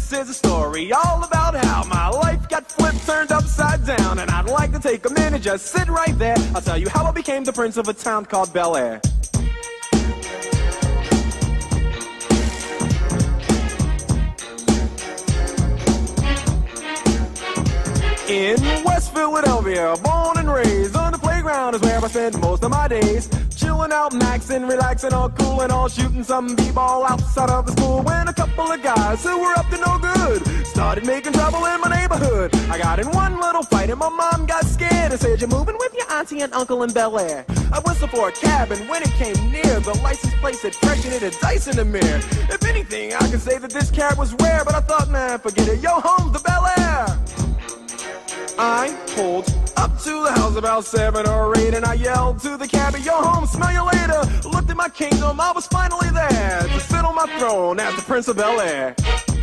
this is a story all about how my life got flipped, turned upside down. And I'd like to take a minute, just sit right there. I'll tell you how I became the prince of a town called Bel Air. In West Philadelphia, born and raised, on the playground is where I spend most of my days. Chilling out, maxing, relaxing, all cool and all, shooting some b-ball outside of the school. When a couple of guys who were up to no good started making trouble in my neighborhood. I got in one little fight and my mom got scared and said, "You're moving with your auntie and uncle in Bel Air." I whistled for a cab, and when it came near, the license plate said fresh and it had dice in the mirror. If anything, I could say that this cab was rare, but I thought, man, forget it, yo, home's the Bel Air. I pulled up to the house about 7 or 8, and I yelled to the cabbie, "Yo, home, smell you later." Looked at my kingdom, I was finally there to sit on my throne as the Prince of Bel Air.